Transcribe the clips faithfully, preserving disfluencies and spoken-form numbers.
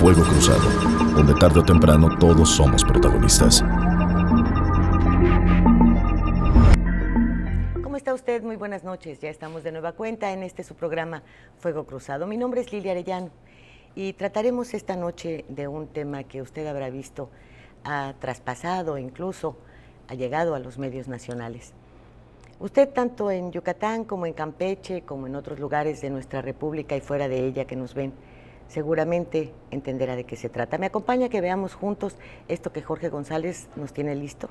Fuego Cruzado, donde tarde o temprano todos somos protagonistas. ¿Cómo está usted? Muy buenas noches. Ya estamos de nueva cuenta en este su programa Fuego Cruzado. Mi nombre es Lilia Arellano y trataremos esta noche de un tema que usted habrá visto, ha traspasado, incluso ha llegado a los medios nacionales. Usted, tanto en Yucatán como en Campeche, como en otros lugares de nuestra república y fuera de ella que nos ven, seguramente entenderá de qué se trata. Me acompaña que veamos juntos esto que Jorge González nos tiene listo.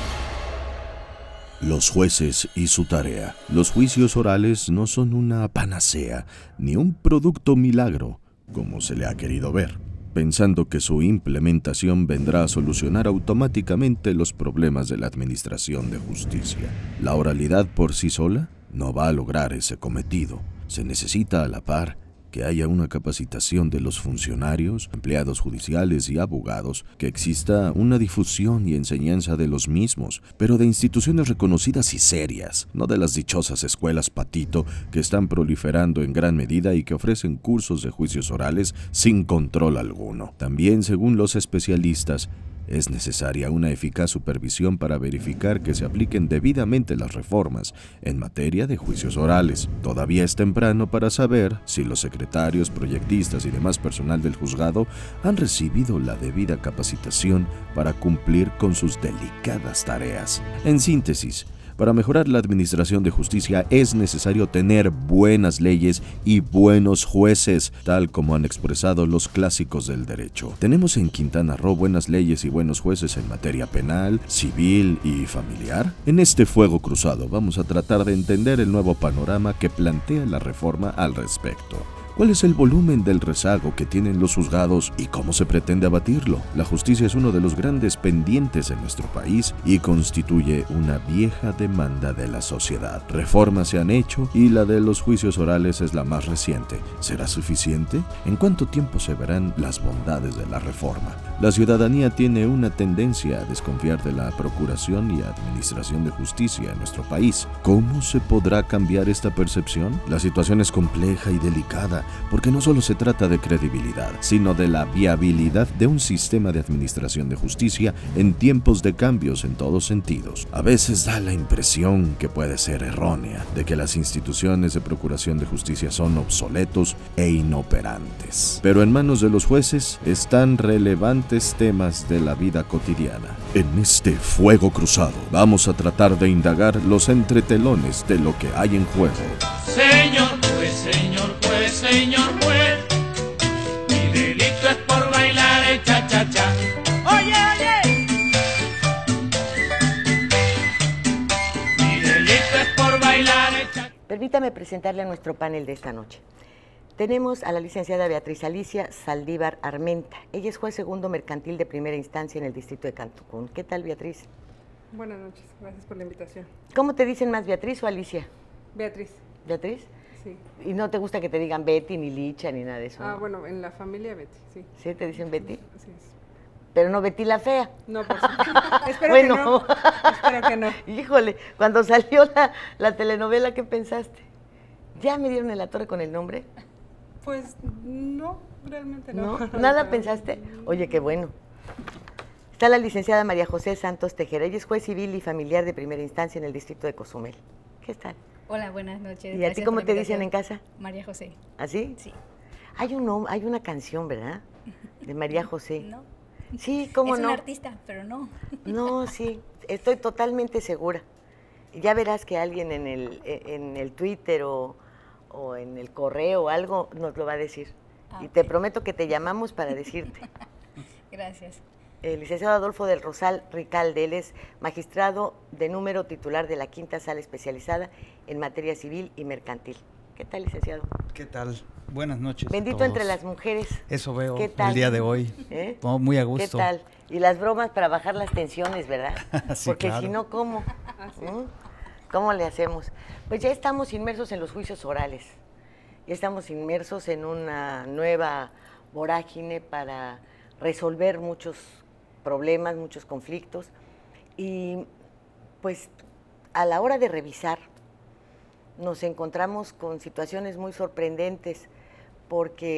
Los jueces y su tarea. Los juicios orales no son una panacea, ni un producto milagro, como se le ha querido ver, pensando que su implementación vendrá a solucionar automáticamente los problemas de la administración de justicia. La oralidad por sí sola no va a lograr ese cometido. Se necesita a la par que haya una capacitación de los funcionarios, empleados judiciales y abogados, que exista una difusión y enseñanza de los mismos, pero de instituciones reconocidas y serias, no de las dichosas escuelas patito que están proliferando en gran medida y que ofrecen cursos de juicios orales sin control alguno. También, según los especialistas, es necesaria una eficaz supervisión para verificar que se apliquen debidamente las reformas en materia de juicios orales. Todavía es temprano para saber si los secretarios, proyectistas y demás personal del juzgado han recibido la debida capacitación para cumplir con sus delicadas tareas. En síntesis, para mejorar la administración de justicia es necesario tener buenas leyes y buenos jueces, tal como han expresado los clásicos del derecho. Tenemos en Quintana Roo buenas leyes y buenos jueces en materia penal, civil y familiar. En este Fuego Cruzado vamos a tratar de entender el nuevo panorama que plantea la reforma al respecto. ¿Cuál es el volumen del rezago que tienen los juzgados y cómo se pretende abatirlo? La justicia es uno de los grandes pendientes en nuestro país y constituye una vieja demanda de la sociedad. Reformas se han hecho y la de los juicios orales es la más reciente. ¿Será suficiente? ¿En cuánto tiempo se verán las bondades de la reforma? La ciudadanía tiene una tendencia a desconfiar de la procuración y administración de justicia en nuestro país. ¿Cómo se podrá cambiar esta percepción? La situación es compleja y delicada, porque no solo se trata de credibilidad, sino de la viabilidad de un sistema de administración de justicia en tiempos de cambios en todos sentidos. A veces da la impresión, que puede ser errónea, de que las instituciones de procuración de justicia son obsoletos e inoperantes. Pero en manos de los jueces están relevantes temas de la vida cotidiana. En este Fuego Cruzado vamos a tratar de indagar los entretelones de lo que hay en juego. Señor juez, señor juez, señor juez, mi delito es por bailar el cha-cha-cha. Oye, oye, mi delito es por bailar el cha-cha. Permítame presentarle a nuestro panel de esta noche. Tenemos a la licenciada Beatriz Alicia Saldívar Armenta. Ella es juez segundo mercantil de primera instancia en el distrito de Cancún. ¿Qué tal, Beatriz? Buenas noches, gracias por la invitación. ¿Cómo te dicen más, Beatriz o Alicia? Beatriz. ¿Beatriz? Sí. ¿Y no te gusta que te digan Betty, ni Licha, ni nada de eso? Ah, ¿no? bueno, en la familia Betty, sí. ¿Sí te dicen Betty? Así es. Pero no Betty la fea. No, por supuesto. Espero Bueno. que no. Espero que no. Híjole, cuando salió la, la telenovela, ¿qué pensaste? ¿Ya me dieron en la torre con el nombre? Pues no, realmente no. ¿No? ¿Nada pensaste? Oye, qué bueno. Está la licenciada María José Santos Tejera. Ella es juez civil y familiar de primera instancia en el distrito de Cozumel. ¿Qué tal? Hola, buenas noches. ¿Y a ti cómo te dicen en casa? María José. ¿Así? Sí. Hay, un, nom- hay una canción, ¿verdad? De María José. No. Sí, ¿cómo es no? un artista, pero no. No, sí, estoy totalmente segura. Ya verás que alguien en el, en el Twitter o, o en el correo o algo nos lo va a decir. Ah, y te ok. prometo que te llamamos para decirte. Gracias. El licenciado Adolfo del Rosal Ricalde, él es magistrado de número titular de la Quinta Sala Especializada en Materia Civil y Mercantil. ¿Qué tal, licenciado? ¿Qué tal? Buenas noches. Bendito a todos. entre las mujeres. Eso veo ¿Qué tal? el día de hoy. ¿Eh? No, muy a gusto. ¿Qué tal? Y las bromas para bajar las tensiones, ¿verdad? Sí, Porque claro. si no, ¿cómo? Así. ¿Mm? ¿Cómo le hacemos? Pues ya estamos inmersos en los juicios orales. Ya estamos inmersos en una nueva vorágine para resolver muchos problemas, muchos conflictos. Y pues a la hora de revisar nos encontramos con situaciones muy sorprendentes porque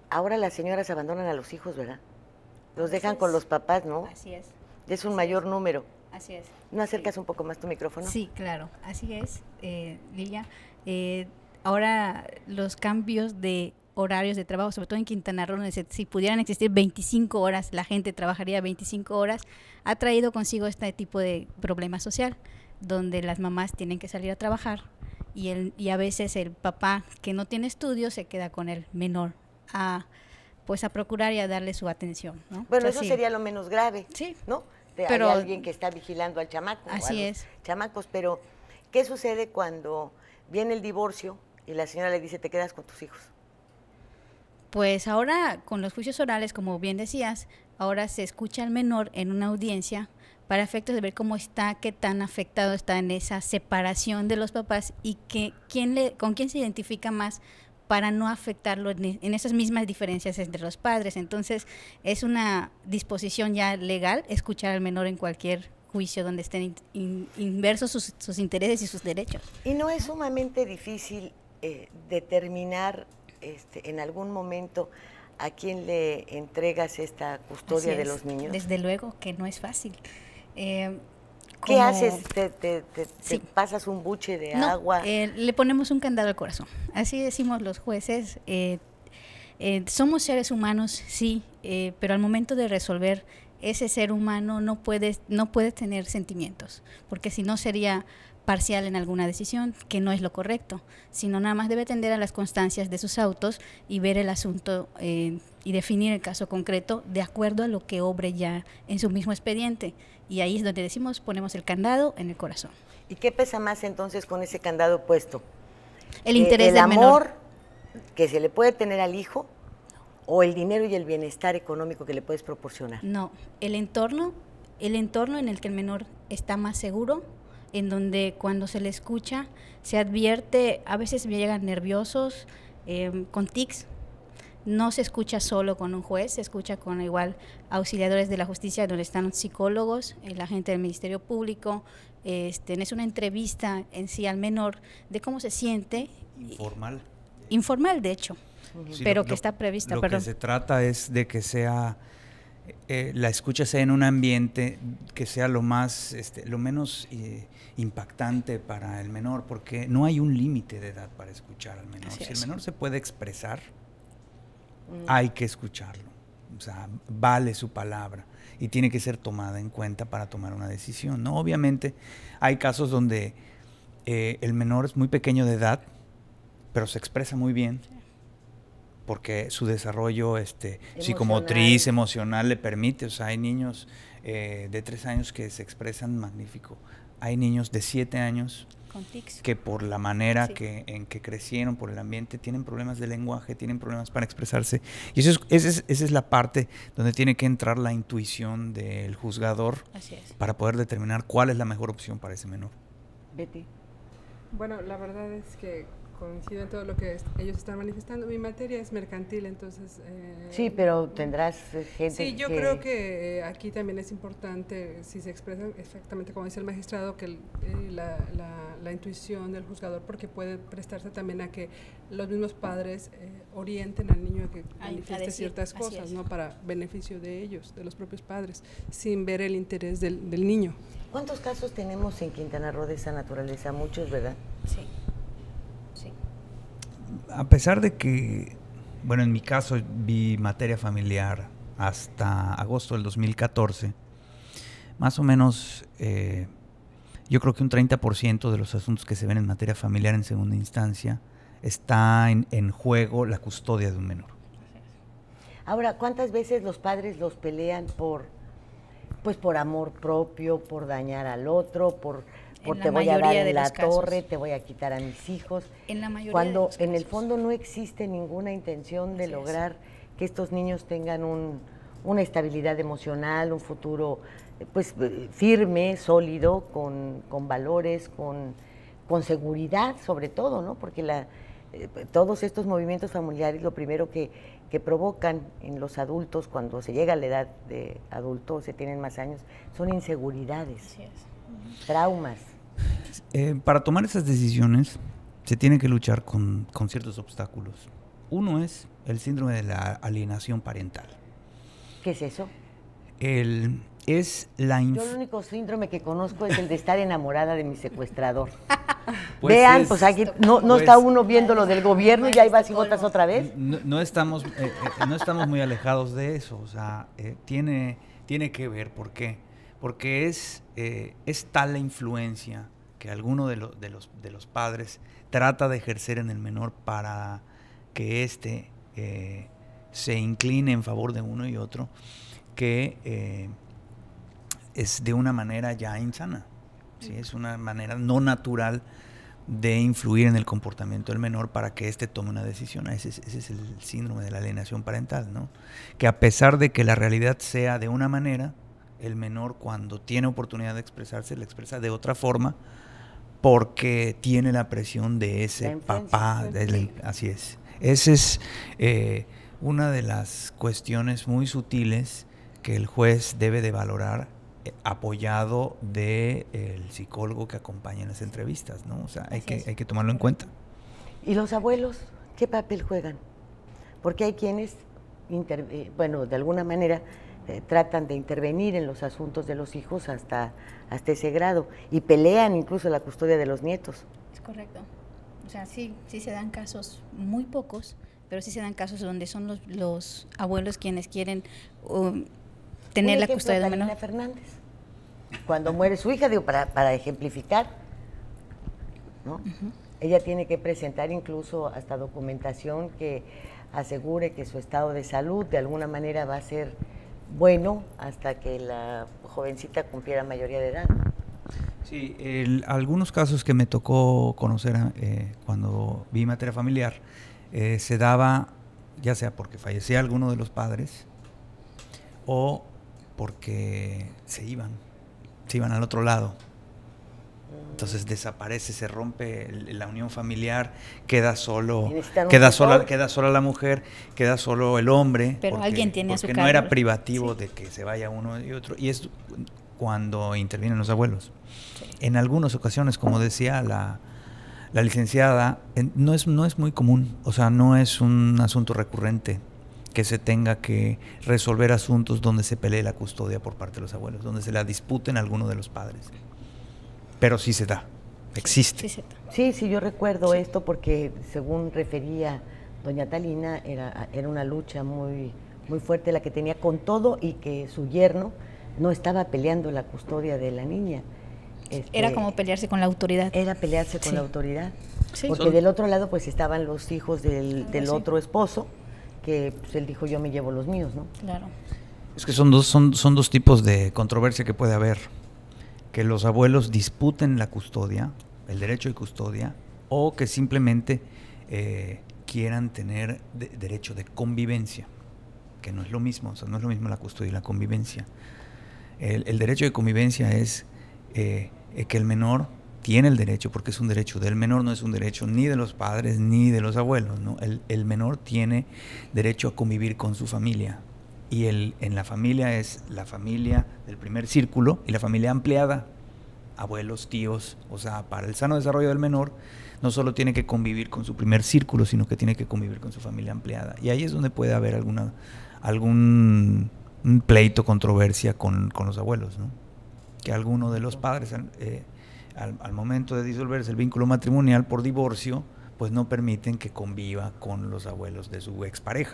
ahora las señoras abandonan a los hijos, ¿verdad? Los dejan Así con es. los papás, ¿no? Así es. Es un Así mayor es. número. Así es. ¿No acercas un poco más tu micrófono? Sí, claro, así es, eh, Lilia. Eh, ahora los cambios de horarios de trabajo, sobre todo en Quintana Roo, donde se- si pudieran existir veinticinco horas, la gente trabajaría veinticinco horas, ha traído consigo este tipo de problema social, donde las mamás tienen que salir a trabajar y, el, y a veces el papá que no tiene estudios se queda con el menor a, pues a procurar y a darle su atención, ¿no? Bueno, O sea, eso sí. sería lo menos grave, Sí. ¿no? De- Pero- hay alguien que está vigilando al chamaco o a Así los es. chamacos, pero ¿qué sucede cuando viene el divorcio y la señora le dice te quedas con tus hijos? Pues ahora con los juicios orales, como bien decías, ahora se escucha al menor en una audiencia para efectos de ver cómo está, qué tan afectado está en esa separación de los papás y que, quién le, con quién se identifica más para no afectarlo en, en esas mismas diferencias entre los padres. Entonces es una disposición ya legal escuchar al menor en cualquier juicio donde estén in, in, inversos sus, sus intereses y sus derechos. Y no es sumamente difícil eh, determinar este, en algún momento a quién le entregas esta custodia Así de es. los niños. Desde luego que no es fácil. Eh, ¿Qué como- haces? ¿Te, te, te- te Sí. pasas un buche de No, agua? eh, le ponemos un candado al corazón. Así decimos los jueces. Eh, eh, somos seres humanos, sí, eh, pero al momento de resolver, ese ser humano no puede, no puede tener sentimientos, porque si no sería parcial en alguna decisión, que no es lo correcto, sino nada más debe atender a las constancias de sus autos y ver el asunto eh, y definir el caso concreto de acuerdo a lo que obre ya en su mismo expediente. Y ahí es donde decimos, ponemos el candado en el corazón. ¿Y qué pesa más entonces con ese candado puesto? El Eh, interés el del amor menor. que se le puede tener al hijo o el dinero y el bienestar económico que le puedes proporcionar. No, el entorno, el entorno en el que el menor está más seguro, en donde cuando se le escucha se advierte, a veces llegan nerviosos, eh, con tics. No se escucha solo con un juez, se escucha con igual auxiliadores de la justicia, donde están psicólogos, el agente del Ministerio Público. Este, es una entrevista en sí al menor de cómo se siente, Informal. informal de hecho, Sí, pero lo- que lo- está prevista, Lo perdón. que se trata es de que sea, eh, la escucha sea en un ambiente que sea lo más, este, lo menos eh, impactante para el menor, porque no hay un límite de edad para escuchar al menor. Así Si el es. menor se puede expresar, hay que escucharlo. O sea, vale su palabra y tiene que ser tomada en cuenta para tomar una decisión, ¿no? Obviamente hay casos donde eh, el menor es muy pequeño de edad, pero se expresa muy bien porque su desarrollo este, psicomotriz, emocional le permite. O sea, hay niños eh, de tres años que se expresan magnífico. Hay niños de siete años Con tics. que por la manera Sí. que, en que crecieron, por el ambiente, tienen problemas de lenguaje, tienen problemas para expresarse. Y eso es, esa, es, esa es la parte donde tiene que entrar la intuición del juzgador Así es. para poder determinar cuál es la mejor opción para ese menor. Betty. Bueno, la verdad es que coincido en todo lo que es- ellos están manifestando. Mi materia es mercantil, entonces... eh, Sí, pero tendrás eh, gente Sí, yo que... creo que eh, aquí también es importante, si se expresa exactamente como dice el magistrado, que el, eh, la, la- la intuición del juzgador, porque puede prestarse también a que los mismos padres eh, orienten al niño a que A- a manifieste decir, ciertas así cosas, es. ¿no? Para beneficio de ellos, de los propios padres, sin ver el interés del, del niño. ¿Cuántos casos tenemos en Quintana Roo de esa naturaleza? Muchos, ¿verdad? Sí. Sí. A pesar de que, bueno, en mi caso vi materia familiar hasta agosto del dos mil catorce, más o menos eh, yo creo que un treinta por ciento de los asuntos que se ven en materia familiar en segunda instancia está en, en juego la custodia de un menor. Ahora, ¿cuántas veces los padres los pelean por, pues por amor propio, por dañar al otro, por, por En te la voy a dar mayoría en de la los casos. torre, te voy a quitar a mis hijos? En la mayoría Cuando de los en el casos. fondo no existe ninguna intención de Así es. lograr que estos niños tengan un, una estabilidad emocional, un futuro eh, pues eh, firme, sólido, con, con valores, con, con seguridad sobre todo, ¿no? Porque la, eh, todos estos movimientos familiares lo primero que, que provocan en los adultos cuando se llega a la edad de adulto, se tienen más años, son inseguridades, Así es. traumas. Eh, para tomar esas decisiones se tiene que luchar con, con ciertos obstáculos. Uno es el síndrome de la alienación parental. ¿Qué es eso? El, es la... Yo el único síndrome que conozco es el de estar enamorada de mi secuestrador. Pues Vean, es, pues aquí no, no pues, está uno viendo lo del gobierno y ahí vas y votas otra vez. No, no estamos, eh, eh, no estamos muy alejados de eso, o sea, eh, tiene, tiene que ver, ¿por qué? Porque es, eh, es tal la influencia que alguno de, lo, de, los, de los padres trata de ejercer en el menor para que éste eh, se incline en favor de uno y otro, que eh, es de una manera ya insana. ¿Sí? Es una manera no natural de influir en el comportamiento del menor para que éste tome una decisión. Ese es, ese es el síndrome de la alienación parental, ¿no? Que a pesar de que la realidad sea de una manera, el menor cuando tiene oportunidad de expresarse, la expresa de otra forma porque tiene la presión de ese papá. De la, así es. Esa es eh, una de las cuestiones muy sutiles que el juez debe de valorar, apoyado del de psicólogo que acompaña en las entrevistas, ¿no? O sea, hay que, hay que tomarlo en cuenta. ¿Y los abuelos qué papel juegan? Porque hay quienes, inter, eh, bueno, de alguna manera eh, tratan de intervenir en los asuntos de los hijos hasta, hasta ese grado y pelean incluso la custodia de los nietos. Es correcto. O sea, sí, sí se dan casos, muy pocos, pero sí se dan casos donde son los, los abuelos quienes quieren um, tener Un la ejemplo, custodia del Talina menor. Fernández, cuando muere su hija, digo, para, para ejemplificar, ¿no? Uh-huh. Ella tiene que presentar incluso hasta documentación que asegure que su estado de salud de alguna manera va a ser bueno hasta que la jovencita cumpliera mayoría de edad. Sí, el, algunos casos que me tocó conocer eh, cuando vi materia familiar, eh, se daba ya sea porque fallecía alguno de los padres o porque se iban, se iban al otro lado. Entonces desaparece, se rompe la unión familiar, queda solo, queda sola, queda sola la mujer, queda solo el hombre. Pero porque, alguien tiene a su porque cargo. no era privativo, sí, sí, de que se vaya uno y otro. Y es cuando intervienen los abuelos. Sí. En algunas ocasiones, como decía la, la licenciada, en, no es no es muy común, o sea, no es un asunto recurrente que se tenga que resolver asuntos donde se pelee la custodia por parte de los abuelos, donde se la disputen alguno de los padres. Pero sí se da, existe. Sí, sí, sí, yo recuerdo sí. esto porque según refería doña Talina, era, era una lucha muy, muy fuerte la que tenía con todo y que su yerno no estaba peleando la custodia de la niña. Este, era como pelearse con la autoridad. Era pelearse con sí. la autoridad. Sí. Porque Son... del otro lado pues estaban los hijos del, del sí. otro esposo, que pues, él dijo yo me llevo los míos, ¿no? Claro. Es que son dos, son, son dos tipos de controversia que puede haber. Que los abuelos disputen la custodia, el derecho de custodia, o que simplemente eh, quieran tener de, derecho de convivencia, que no es lo mismo, o sea, no es lo mismo la custodia y la convivencia. El, el derecho de convivencia es eh, que el menor tiene el derecho, porque es un derecho del menor, no es un derecho ni de los padres ni de los abuelos, ¿no? El, el menor tiene derecho a convivir con su familia. Y el, en la familia es la familia del primer círculo y la familia ampliada, abuelos, tíos, o sea, para el sano desarrollo del menor no solo tiene que convivir con su primer círculo, sino que tiene que convivir con su familia ampliada. Y ahí es donde puede haber alguna algún un pleito, controversia con, con los abuelos, ¿no? Que alguno de los padres, eh, al, al momento de disolverse el vínculo matrimonial por divorcio, pues no permiten que conviva con los abuelos de su expareja.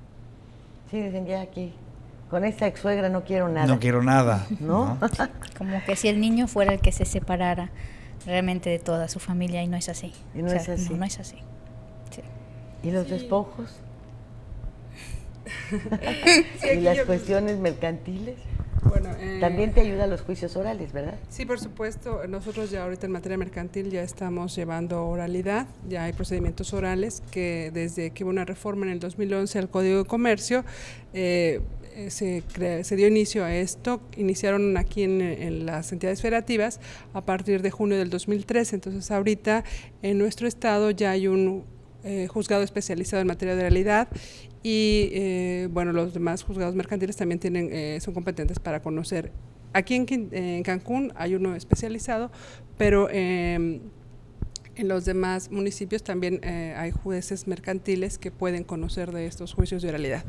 Sí, dicen ya aquí, con esta ex suegra no quiero nada. No quiero nada. ¿No? ¿no? Como que si el niño fuera el que se separara realmente de toda su familia, y no es así. Y no o sea, es así. No, no es así. Sí. ¿Y los sí. despojos? Sí, ¿Y las yo... cuestiones mercantiles? Bueno, eh, también te ayuda a los juicios orales, ¿verdad? Sí, por supuesto. Nosotros ya ahorita en materia mercantil ya estamos llevando oralidad, ya hay procedimientos orales que desde que hubo una reforma en el dos mil once al Código de Comercio, eh, se, crea, se dio inicio a esto, iniciaron aquí en, en las entidades federativas a partir de junio del dos mil trece, entonces ahorita en nuestro estado ya hay un eh, juzgado especializado en materia de oralidad. Y eh, bueno, los demás juzgados mercantiles también tienen, eh, son competentes para conocer. Aquí en, en Cancún hay uno especializado, pero eh, En los demás municipios también eh, hay jueces mercantiles que pueden conocer de estos juicios de oralidad.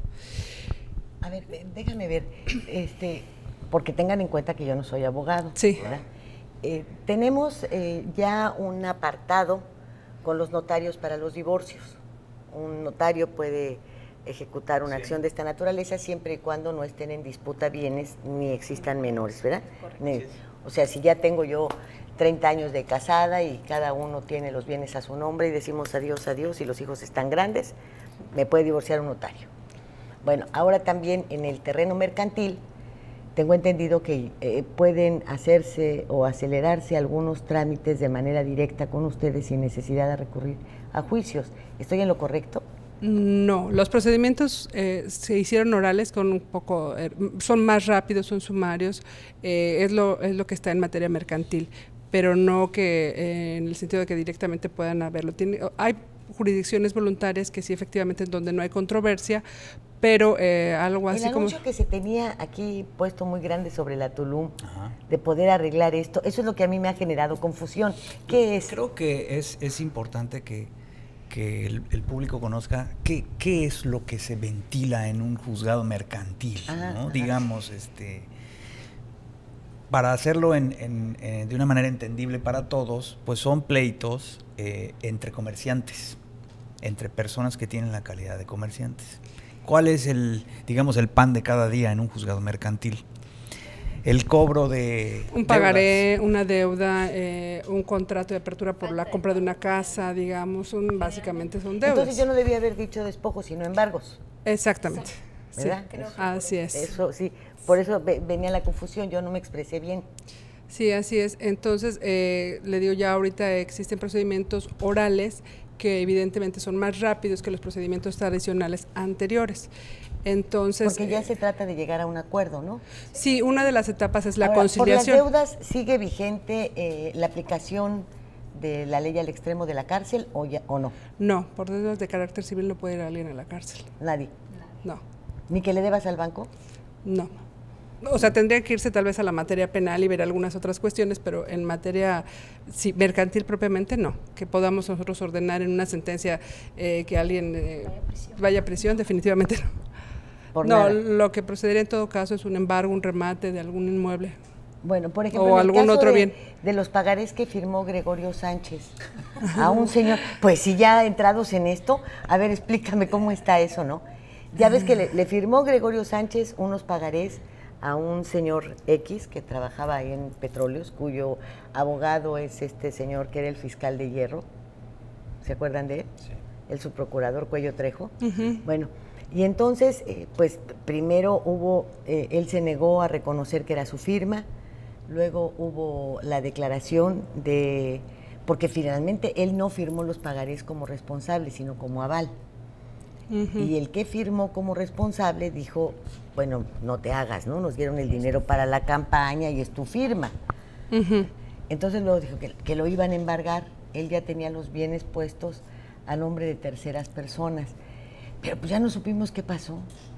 A ver, déjame ver, este, porque tengan en cuenta que yo no soy abogado. Sí. ¿Verdad? Eh, tenemos eh, ya un apartado con los notarios para los divorcios. Un notario puede ejecutar una sí. acción de esta naturaleza siempre y cuando no estén en disputa bienes ni existan menores, ¿verdad? Ni, o sea, si ya tengo yo treinta años de casada y cada uno tiene los bienes a su nombre y decimos adiós, adiós y los hijos están grandes, me puede divorciar un notario. Bueno, ahora también en el terreno mercantil tengo entendido que eh, pueden hacerse o acelerarse algunos trámites de manera directa con ustedes sin necesidad de recurrir a juicios. ¿Estoy en lo correcto? No, los procedimientos eh, se hicieron orales con un poco, eh, son más rápidos, son sumarios, eh, es, lo, es lo que está en materia mercantil, pero no que eh, en el sentido de que directamente puedan haberlo. Tiene, hay jurisdicciones voluntarias que sí efectivamente en donde no hay controversia, pero eh, algo así como… El anuncio como… que se tenía aquí puesto muy grande sobre la Tulum, Ajá. de poder arreglar esto, eso es lo que a mí me ha generado confusión. ¿Qué es? Creo que es, es importante que, que el, el público conozca qué, qué es lo que se ventila en un juzgado mercantil, Ajá, ¿no? ajá. Digamos, este… para hacerlo en, en, en, de una manera entendible para todos, pues son pleitos eh, entre comerciantes, entre personas que tienen la calidad de comerciantes. ¿Cuál es el, digamos, el pan de cada día en un juzgado mercantil? El cobro de un pagaré, deudas. Una deuda, eh, un contrato de apertura por la compra de una casa, digamos, un, básicamente son deudas. Entonces yo no debía haber dicho despojos, sino embargos. Exactamente. ¿Verdad? Sí, así es. Eso sí, por eso venía la confusión, yo no me expresé bien. Sí, así es. Entonces, eh, le digo, ya ahorita existen procedimientos orales que evidentemente son más rápidos que los procedimientos tradicionales anteriores. Entonces, porque ya eh, se trata de llegar a un acuerdo, ¿no? Sí, una de las etapas es la Ahora, conciliación. ¿por las deudas sigue vigente eh, la aplicación de la ley al extremo de la cárcel o, ya, o no? No, por deudas de carácter civil no puede ir alguien a la cárcel. Nadie. No. ¿Ni que le debas al banco? No. O sea, tendría que irse tal vez a la materia penal y ver algunas otras cuestiones, pero en materia sí, mercantil propiamente no. Que podamos nosotros ordenar en una sentencia eh, que alguien eh, vaya, a prisión. vaya a prisión, definitivamente no. Por no, nada. Lo que procedería en todo caso es un embargo, un remate de algún inmueble. Bueno, por ejemplo, o en el algún caso otro de, bien. de los pagarés que firmó Gregorio Sánchez a un señor, pues si ya entrados en esto, a ver, explícame cómo está eso, ¿no? Ya ves que le, le firmó Gregorio Sánchez unos pagarés a un señor X que trabajaba ahí en Petróleos, cuyo abogado es este señor que era el fiscal de Hierro. ¿Se acuerdan de él? Sí. El subprocurador Cuello Trejo. Uh-huh. Bueno, y entonces, eh, pues primero hubo, eh, él se negó a reconocer que era su firma, luego hubo la declaración de, porque finalmente él no firmó los pagarés como responsable, sino como aval. Uh-huh. Y el que firmó como responsable dijo, bueno, no te hagas, ¿no? Nos dieron el dinero para la campaña y es tu firma. Uh-huh. Entonces luego dijo que, que lo iban a embargar, él ya tenía los bienes puestos a nombre de terceras personas, pero pues ya no supimos qué pasó.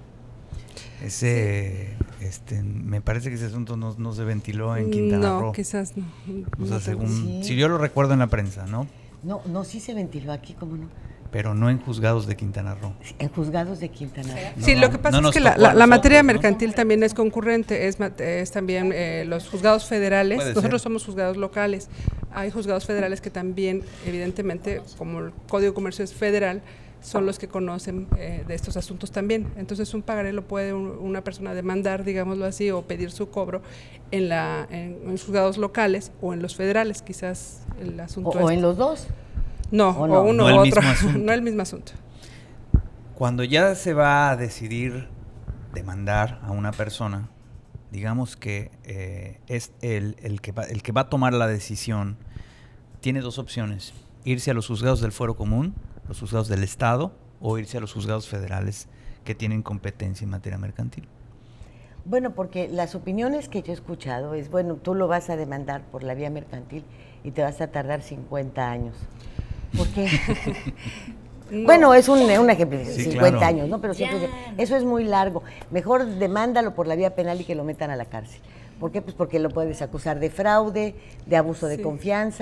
Ese, este, me parece que ese asunto no, no se ventiló en Quintana Roo. No, quizás no. O sea, no según, sí. si yo lo recuerdo en la prensa, ¿no? No, no, sí se ventiló aquí, ¿cómo no? Pero no en juzgados de Quintana Roo. En juzgados de Quintana Roo. Sí, no, lo que pasa no es que la, la, la nosotros, materia ¿no? mercantil también es concurrente, es, es también eh, los juzgados federales, Puede nosotros ser. somos juzgados locales, hay juzgados federales que también, evidentemente, como el Código de Comercio es federal, son los que conocen eh, de estos asuntos también. Entonces un pagaré lo puede un, una persona demandar, digámoslo así, o pedir su cobro en, la, en, en juzgados locales o en los federales, quizás el asunto O, es… o en los dos. No, o, o, no. uno no u el otro, mismo asunto. no el mismo asunto. Cuando ya se va a decidir demandar a una persona, digamos que eh, es el, el, que va, el que va a tomar la decisión, tiene dos opciones, irse a los juzgados del fuero común, los juzgados del Estado, o irse a los juzgados federales que tienen competencia en materia mercantil. Bueno, porque las opiniones que yo he escuchado es, bueno, tú lo vas a demandar por la vía mercantil y te vas a tardar cincuenta años. ¿Por qué? No. Bueno, es un, un ejemplo, sí, cincuenta claro. años, ¿no? Pero siempre dice, eso es muy largo. Mejor demándalo por la vía penal y que lo metan a la cárcel. ¿Por qué? Pues porque lo puedes acusar de fraude, de abuso sí. de confianza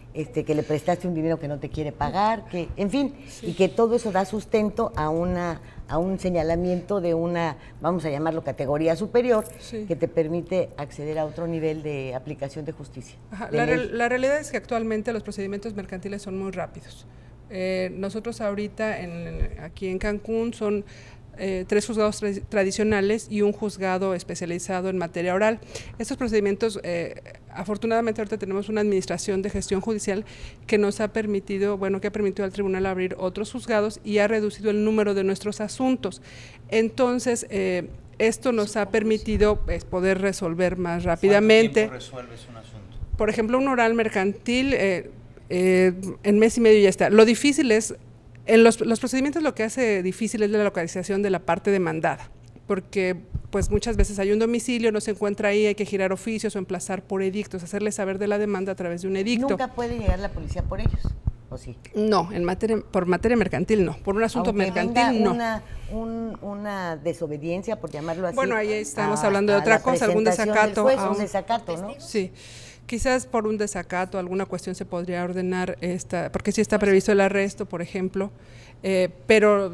este, que le prestaste un dinero que no te quiere pagar, que, en fin, Sí. y que todo eso da sustento a una a un señalamiento de una, vamos a llamarlo, categoría superior, Sí. que te permite acceder a otro nivel de aplicación de justicia. Ajá, de la, ley. real- la realidad es que actualmente los procedimientos mercantiles son muy rápidos. Eh, nosotros ahorita en, aquí en Cancún son eh, tres juzgados tra- tradicionales y un juzgado especializado en materia oral. Estos procedimientos, eh, afortunadamente ahorita tenemos una administración de gestión judicial que nos ha permitido, bueno, que ha permitido al tribunal abrir otros juzgados y ha reducido el número de nuestros asuntos. Entonces, eh, esto nos ha permitido pues, poder resolver más rápidamente. ¿Cuánto tiempo resuelves un asunto? Por ejemplo, un oral mercantil, eh, eh, en mes y medio ya está. Lo difícil es, en los, los procedimientos lo que hace difícil es la localización de la parte demandada, porque pues muchas veces hay un domicilio, no se encuentra ahí, hay que girar oficios o emplazar por edictos, hacerle saber de la demanda a través de un edicto. Nunca puede llegar la policía por ellos, ¿o sí? No, en materia, por materia mercantil no, por un asunto Aunque mercantil venga no. Una, un- una desobediencia, por llamarlo así. Bueno, ahí estamos a- hablando de a otra la cosa, algún presentación del desacato juez, a un un- desacato, ¿no? Sí, quizás por un desacato, alguna cuestión se podría ordenar, esta, porque sí está previsto el arresto, por ejemplo, eh, pero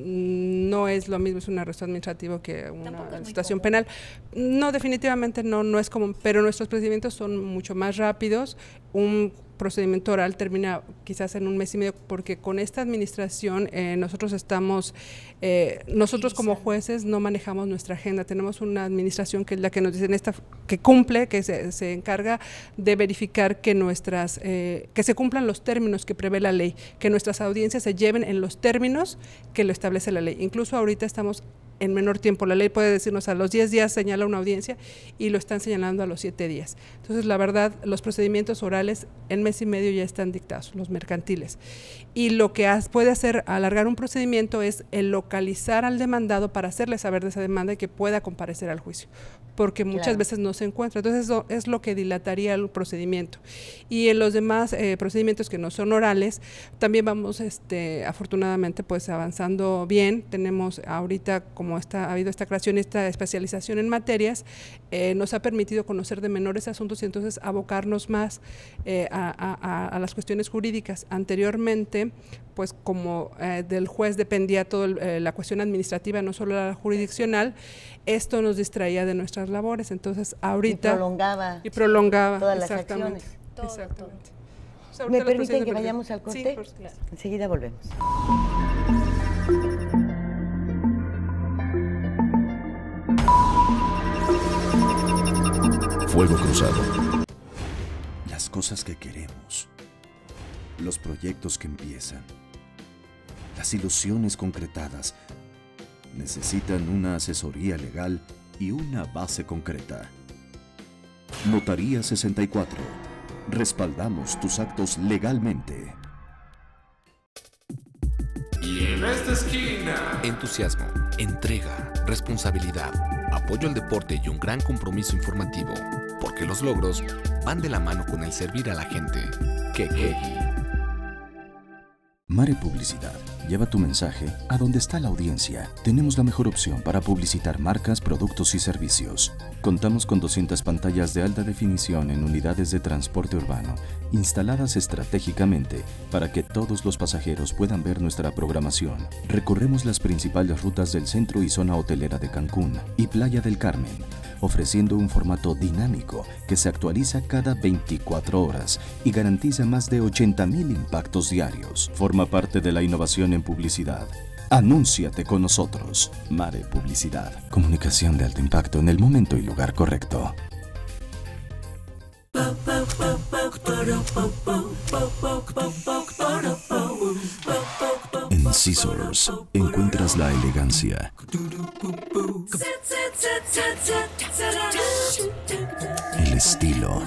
mm, no es lo mismo, es un arresto administrativo que una situación penal. No, definitivamente no, no es común, pero nuestros procedimientos son mucho más rápidos. Un procedimiento oral termina quizás en un mes y medio, porque con esta administración eh, nosotros estamos, eh, nosotros como jueces no manejamos nuestra agenda, tenemos una administración que es la que nos dice en esta, que cumple, que se, se encarga de verificar que nuestras, eh, que se cumplan los términos que prevé la ley, que nuestras audiencias se lleven en los términos que lo establece la ley. Incluso ahorita estamos en menor tiempo. La ley puede decirnos a los diez días señala una audiencia y lo están señalando a los siete días. Entonces, la verdad, los procedimientos orales en mes y medio ya están dictados, los mercantiles. Y lo que has, puede hacer alargar un procedimiento es el localizar al demandado para hacerle saber de esa demanda y que pueda comparecer al juicio, porque muchas Claro. veces no se encuentra. Entonces, eso es lo que dilataría el procedimiento. Y en los demás eh, procedimientos que no son orales, también vamos, este, afortunadamente, pues avanzando bien. Tenemos ahorita, como está, ha habido esta creación, esta especialización en materias, eh, nos ha permitido conocer de menores asuntos y entonces abocarnos más eh, a, a, a las cuestiones jurídicas. Anteriormente, pues como eh, del juez dependía toda eh, la cuestión administrativa, no solo la jurisdiccional, esto nos distraía de nuestras labores. Entonces, ahorita... Y prolongaba. Y prolongaba, todas las exactamente. acciones. Todo, exactamente. Pues ¿Me ahorita los permiten procedimientos que de vayamos al perjuicio. corte? Sí, por supuesto. Enseguida volvemos. Fuego Cruzado. Las cosas que queremos, los proyectos que empiezan, las ilusiones concretadas, necesitan una asesoría legal y una base concreta. Notaría sesenta y cuatro. Respaldamos tus actos legalmente. Y en esta esquina, Entusiasmo, entrega, responsabilidad, apoyo al deporte y un gran compromiso informativo, porque los logros van de la mano con el servir a la gente. Kekegi. Mare Publicidad. Lleva tu mensaje a donde está la audiencia. Tenemos la mejor opción para publicitar marcas, productos y servicios. Contamos con doscientas pantallas de alta definición en unidades de transporte urbano, instaladas estratégicamente para que todos los pasajeros puedan ver nuestra programación. Recorremos las principales rutas del centro y zona hotelera de Cancún y Playa del Carmen, ofreciendo un formato dinámico que se actualiza cada veinticuatro horas y garantiza más de ochenta mil impactos diarios. Forma parte de la innovación en publicidad. Anúnciate con nosotros. Mare Publicidad. Comunicación de alto impacto en el momento y lugar correcto. En Scissors encuentras la elegancia, el estilo,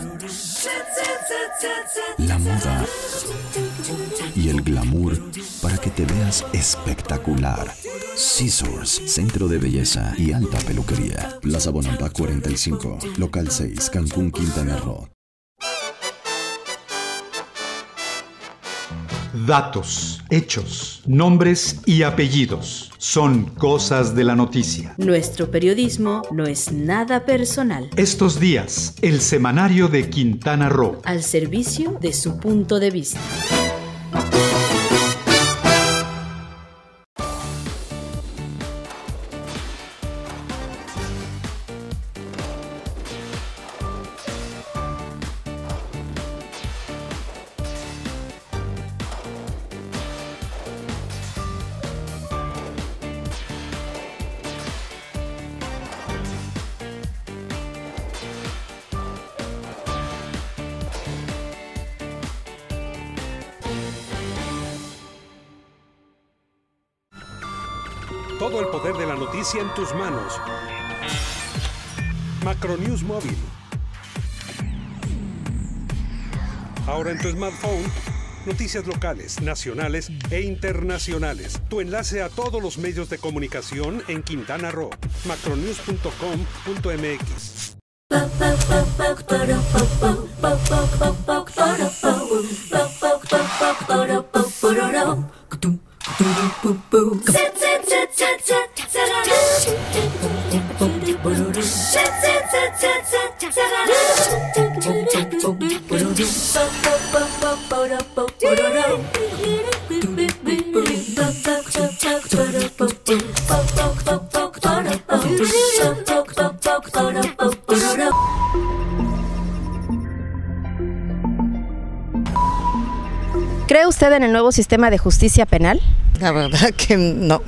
la moda y el glamour para que te veas espectacular. Scissors, centro de belleza y alta peluquería. Plaza Bonampak cuarenta y cinco, local seis, Cancún, Quintana Roo. Datos, hechos, nombres y apellidos son cosas de la noticia. Nuestro periodismo no es nada personal. Estos días, el semanario de Quintana Roo. Al servicio de su punto de vista. Todo el poder de la noticia en tus manos. Macronews Móvil. Ahora en tu smartphone, noticias locales, nacionales e internacionales. Tu enlace a todos los medios de comunicación en Quintana Roo. macronews punto com punto m x. ¿Cree usted en el nuevo sistema de justicia penal? La verdad que no.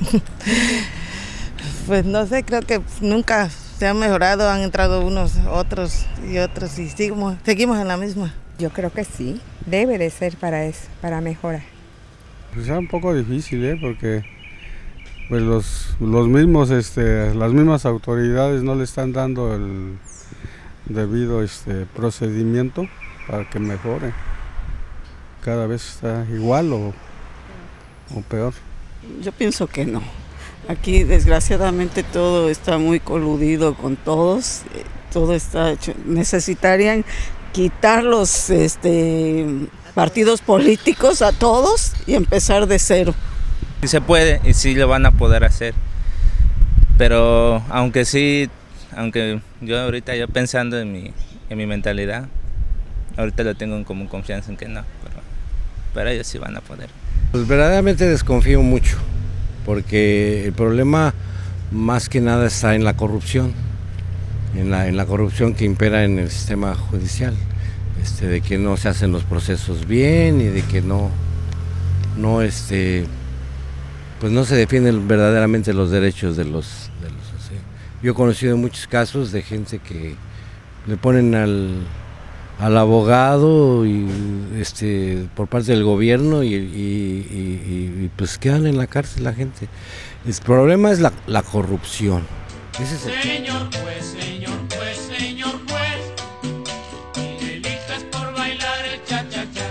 Pues no sé, creo que nunca se ha mejorado, han entrado unos, otros y otros y seguimos, seguimos en la misma. Yo creo que sí, debe de ser para eso, para mejorar. Pues es un poco difícil, ¿eh? Porque pues los, los mismos, este, las mismas autoridades no le están dando el debido este, procedimiento para que mejore. Cada vez está igual o, o peor. Yo pienso que no. Aquí desgraciadamente todo está muy coludido con todos, todo está hecho. Necesitarían quitar los este, partidos políticos a todos y empezar de cero. Sí se puede y sí lo van a poder hacer, pero aunque sí, aunque yo ahorita yo pensando en mi, en mi mentalidad, ahorita lo tengo como confianza en que no, pero, pero ellos sí van a poder. Pues verdaderamente desconfío mucho, porque el problema más que nada está en la corrupción, en la, en la corrupción que impera en el sistema judicial, este, de que no se hacen los procesos bien y de que no, no este, pues no se defienden verdaderamente los derechos de los, de los o sea, yo he conocido muchos casos de gente que le ponen al al abogado y este por parte del gobierno y, y, y, y pues quedan en la cárcel la gente. El problema es la, la corrupción. Ese es el... Señor juez, señor juez, señor juez, mi delito es por bailar el cha-cha-cha.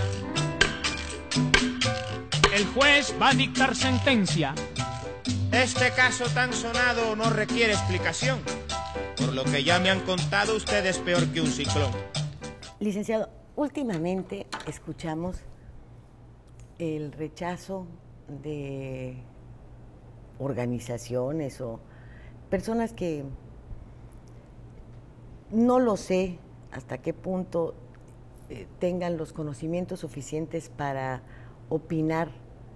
El juez va a dictar sentencia. Este caso tan sonado no requiere explicación. Por lo que ya me han contado, usted es peor que un ciclón. Licenciado, últimamente escuchamos el rechazo de organizaciones o personas que no lo sé hasta qué punto eh, tengan los conocimientos suficientes para opinar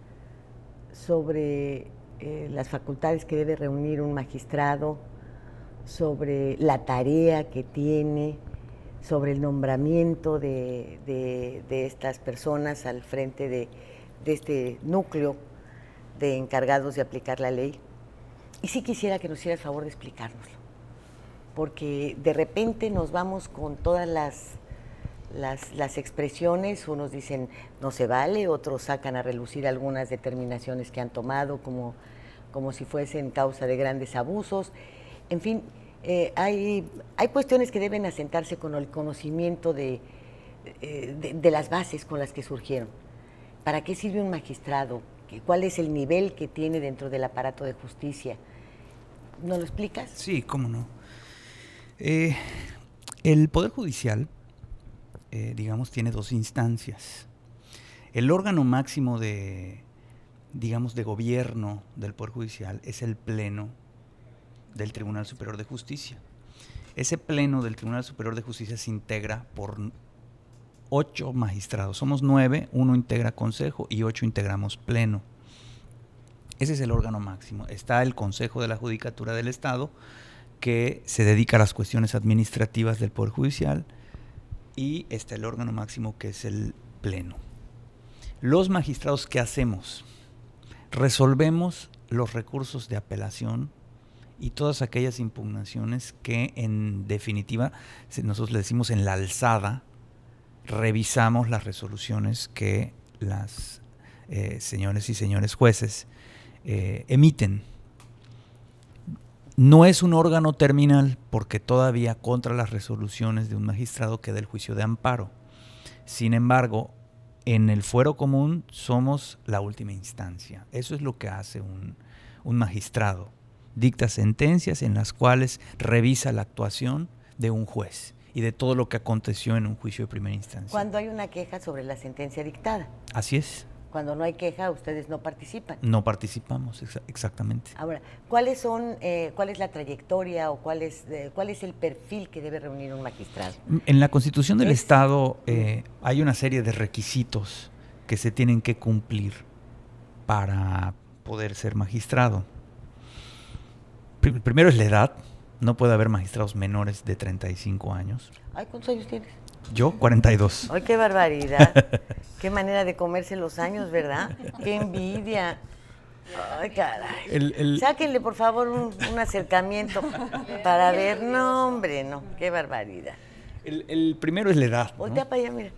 sobre eh, las facultades que debe reunir un magistrado, sobre la tarea que tiene, sobre el nombramiento de, de, de estas personas al frente de, de este núcleo de encargados de aplicar la ley. Y sí quisiera que nos hiciera el favor de explicárnoslo, porque de repente nos vamos con todas las, las, las expresiones, unos dicen no se vale, otros sacan a relucir algunas determinaciones que han tomado como, como si fuesen causa de grandes abusos, en fin. Eh, hay, hay cuestiones que deben asentarse con el conocimiento de, de, de las bases con las que surgieron. ¿Para qué sirve un magistrado? ¿Cuál es el nivel que tiene dentro del aparato de justicia? ¿Nos lo explicas? Sí, cómo no. Eh, el Poder Judicial, eh, digamos, tiene dos instancias. El órgano máximo de, digamos, de gobierno del Poder Judicial es el Pleno del Tribunal Superior de Justicia. Ese Pleno del Tribunal Superior de Justicia se integra por ocho magistrados. Somos nueve, uno integra consejo y ocho integramos Pleno. Ese es el órgano máximo. Está el Consejo de la Judicatura del Estado, que se dedica a las cuestiones administrativas del Poder Judicial, y está el órgano máximo, que es el Pleno. Los magistrados, ¿qué hacemos? Resolvemos los recursos de apelación y todas aquellas impugnaciones que, en definitiva, nosotros le decimos en la alzada, revisamos las resoluciones que las eh, señores y señores jueces eh, emiten. No es un órgano terminal, porque todavía contra las resoluciones de un magistrado queda el juicio de amparo. Sin embargo, en el fuero común somos la última instancia. Eso es lo que hace un, un magistrado. Dicta sentencias en las cuales revisa la actuación de un juez y de todo lo que aconteció en un juicio de primera instancia. Cuando hay una queja sobre la sentencia dictada. Así es. Cuando no hay queja, ustedes no participan. No participamos, exa exactamente. Ahora, ¿cuáles son, eh, cuál es la trayectoria o cuál es, eh, cuál es el perfil que debe reunir un magistrado? En la Constitución del es, Estado eh, hay una serie de requisitos que se tienen que cumplir para poder ser magistrado. Pr- primero es la edad. No puede haber magistrados menores de treinta y cinco años. Ay, ¿cuántos años tienes? Yo, cuarenta y dos. Ay, qué barbaridad. Qué manera de comerse los años, ¿verdad? Qué envidia. Ay, caray. El, el... Sáquenle, por favor, un, un acercamiento para ver. No, hombre, no. Qué barbaridad. El, el primero es la edad, ¿no? Voltea para allá, mira.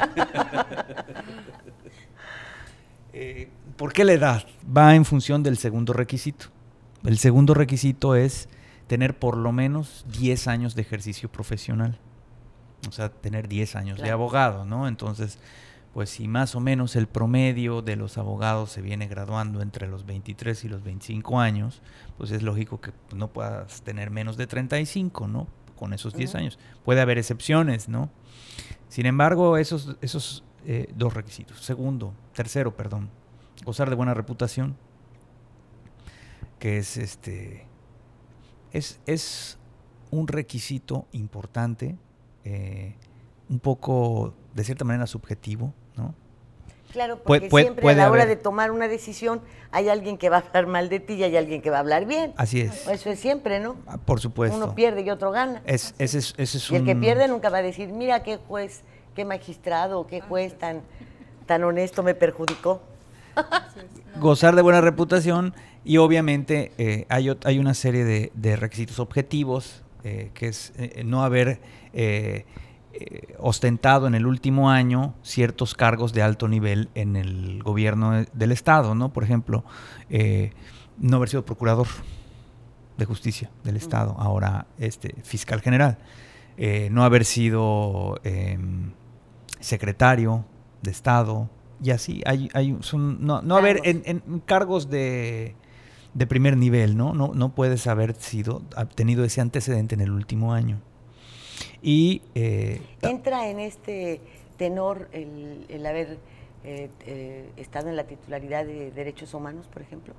eh, ¿Por qué la edad? Va en función del segundo requisito. El segundo requisito es tener por lo menos diez años de ejercicio profesional. O sea, tener diez años claro. de abogado, ¿no? Entonces, pues si más o menos el promedio de los abogados se viene graduando entre los veintitrés y los veinticinco años, pues es lógico que no puedas tener menos de treinta y cinco, ¿no? Con esos diez uh-huh. años. Puede haber excepciones, ¿no? Sin embargo, esos, esos eh, dos requisitos. Segundo, tercero, perdón, gozar de buena reputación, que es este... Es, es un requisito importante, eh, un poco, de cierta manera, subjetivo, ¿no? Claro, porque puede, siempre puede a la hora haber... de tomar una decisión hay alguien que va a hablar mal de ti y hay alguien que va a hablar bien. Así es. Eso es siempre, ¿no? Por supuesto. Uno pierde y otro gana. Es, ese es, ese es y el un... que pierde nunca va a decir, mira qué juez, qué magistrado, qué juez tan, tan honesto me perjudicó. Gozar de buena reputación y obviamente eh, hay, hay una serie de, de requisitos objetivos, eh, que es eh, no haber eh, eh, ostentado en el último año ciertos cargos de alto nivel en el gobierno del Estado, ¿no? Por ejemplo, eh, no haber sido procurador de justicia del Estado, uh-huh. ahora este fiscal general, eh, no haber sido eh, secretario de Estado, y así hay, hay son, no, no haber en, en cargos de, de primer nivel, ¿no? No, no puedes haber sido, tenido ese antecedente en el último año. Y eh, entra en este tenor el, el haber eh, eh, estado en la titularidad de derechos humanos, por ejemplo.